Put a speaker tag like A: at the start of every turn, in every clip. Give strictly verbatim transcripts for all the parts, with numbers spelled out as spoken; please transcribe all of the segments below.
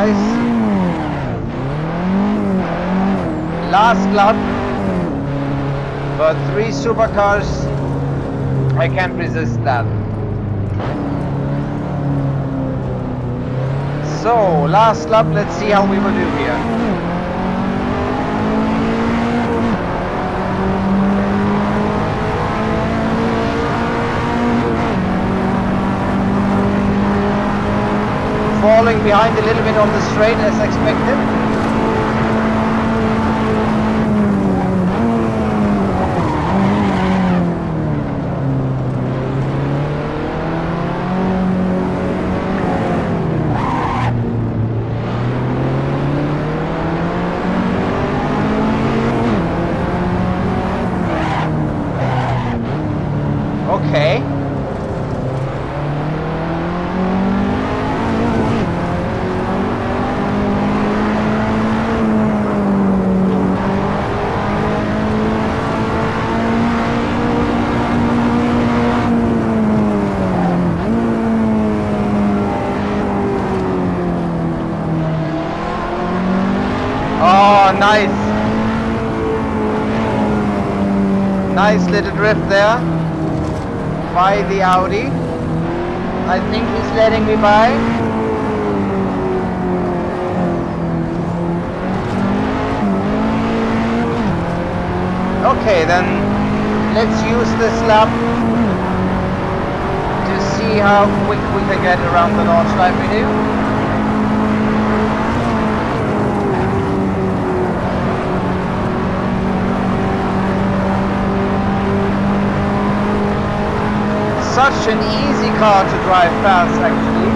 A: guys. Last lap, but three supercars, I can't resist that. So, last lap, let's see how we will do here. Falling behind a little bit on the straight as expected. Okay. Oh, nice. Nice little drift there by the Audi. I think he's letting me by. Okay, then let's use this lap to see how quick we can get around the Nordschleife video. Such an easy car to drive fast, actually.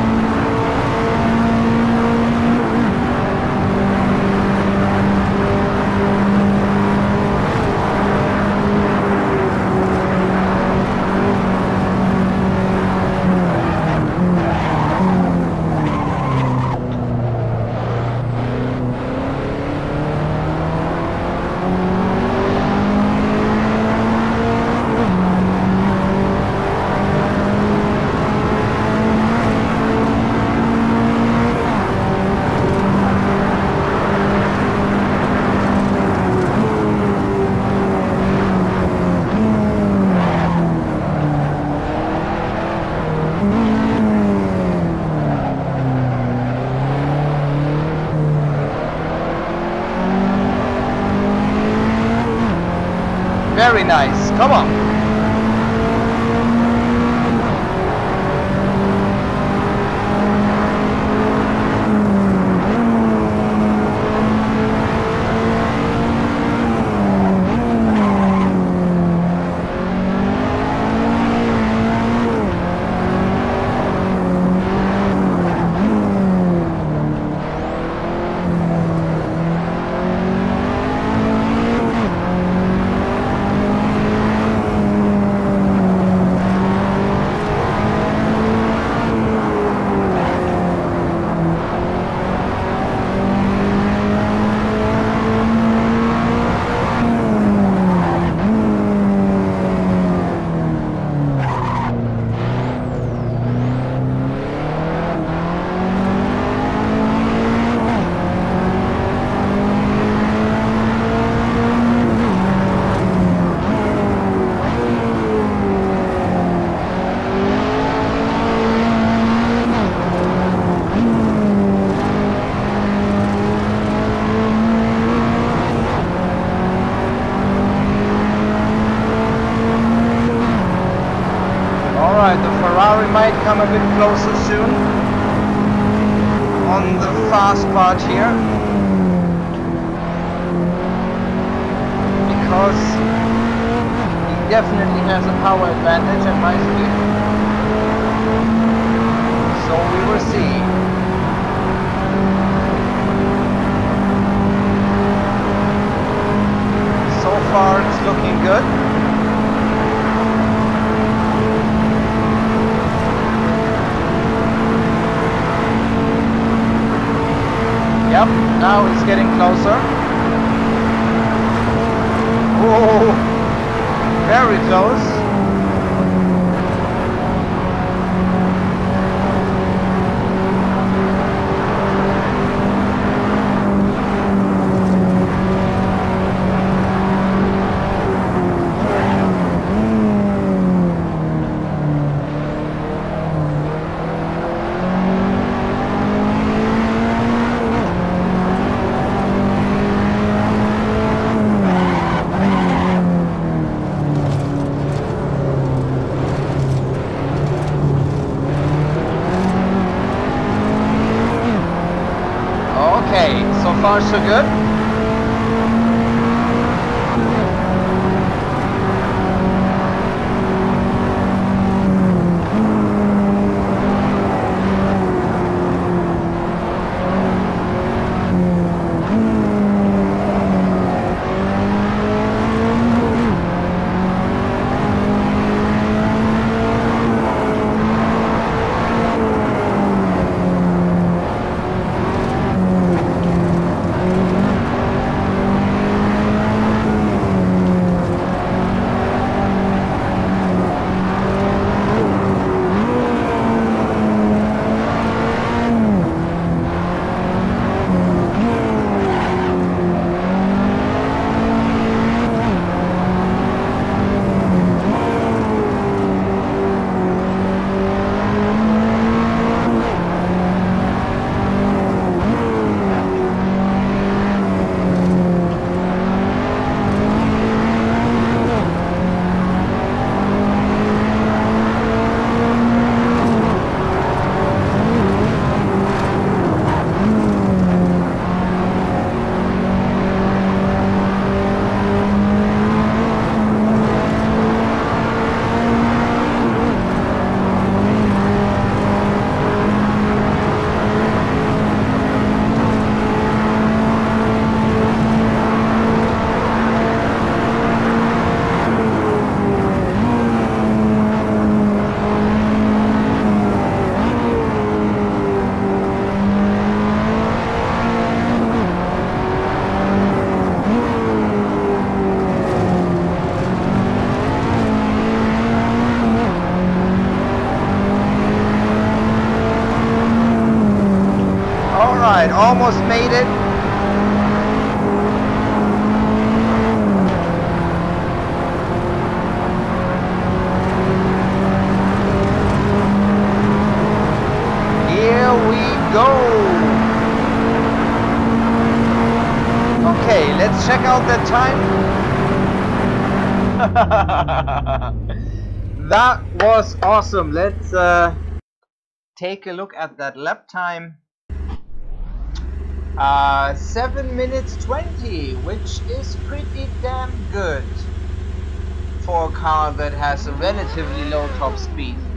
A: Very nice. Come on. Ferrari might come a bit closer soon on the fast part here, because he definitely has a power advantage at my speed, so we will see. So far it's looking good. Yep, now it's getting closer. Whoa, very close. so good. Alright, almost made it. Here we go. Okay, let's check out that time. That was awesome. Let's uh, take a look at that lap time. Uh, seven minutes twenty, which is pretty damn good for a car that has a relatively low top speed.